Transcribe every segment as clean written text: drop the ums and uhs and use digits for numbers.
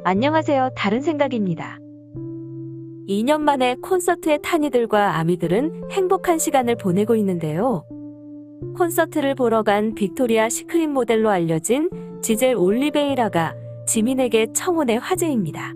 안녕하세요. 다른 생각입니다. 2년 만에 콘서트에 탄 이들과 아미들은 행복한 시간을 보내고 있는데요. 콘서트를 보러 간 빅토리아 시크릿 모델로 알려진 지젤 올리베이라가 지민에게 청혼의 화제입니다.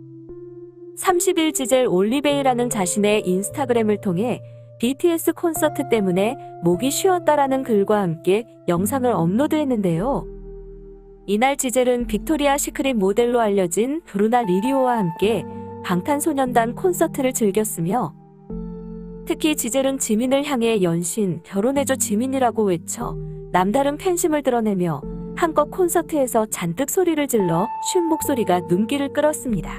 30일 지젤 올리베이라는 자신의 인스타그램을 통해 BTS 콘서트 때문에 목이 쉬었다라는 글과 함께 영상을 업로드했는데요. 이날 지젤은 빅토리아 시크릿 모델로 알려진 브루나 리리오와 함께 방탄소년단 콘서트를 즐겼으며 특히 지젤은 지민을 향해 연신 결혼해줘 지민이라고 외쳐 남다른 팬심을 드러내며 한껏 콘서트에서 잔뜩 소리를 질러 쉰 목소리가 눈길을 끌었습니다.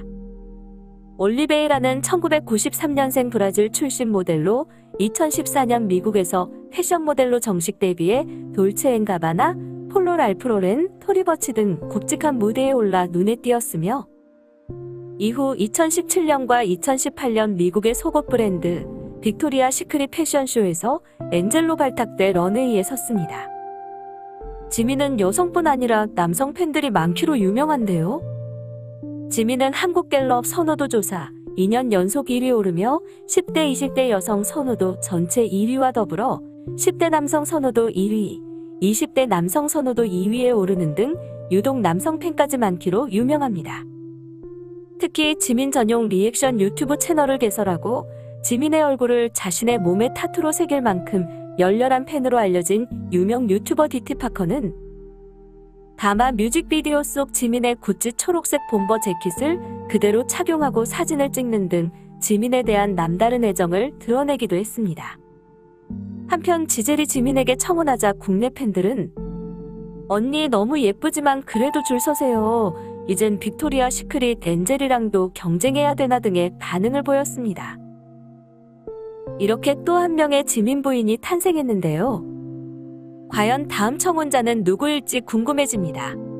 올리베이라는 1993년생 브라질 출신 모델로 2014년 미국에서 패션 모델로 정식 데뷔해 돌체앤가바나, 폴로 랄프로렌, 토리버치 등 굵직한 무대에 올라 눈에 띄었으며 이후 2017년과 2018년 미국의 속옷 브랜드 빅토리아 시크릿 패션쇼에서 엔젤로 발탁돼 런웨이에 섰습니다. 지민은 여성뿐 아니라 남성 팬들이 많기로 유명한데요. 지민은 한국갤럽 선호도 조사 2년 연속 1위 오르며 10대 20대 여성 선호도 전체 1위와 더불어 10대 남성 선호도 1위, 20대 남성 선호도 2위에 오르는 등 유독 남성 팬까지 많기로 유명합니다. 특히 지민 전용 리액션 유튜브 채널을 개설하고 지민의 얼굴을 자신의 몸에 타투로 새길 만큼 열렬한 팬으로 알려진 유명 유튜버 디티파커는 다마 뮤직비디오 속 지민의 구찌 초록색 bomber 재킷을 그대로 착용하고 사진을 찍는 등 지민에 대한 남다른 애정을 드러내기도 했습니다. 한편 지젤이 지민에게 청혼하자 국내 팬들은 언니 너무 예쁘지만 그래도 줄 서세요. 이젠 빅토리아 시크릿 엔젤이랑도 경쟁해야 되나 등의 반응을 보였습니다. 이렇게 또 한 명의 지민 부인이 탄생했는데요. 과연 다음 청혼자는 누구일지 궁금해집니다.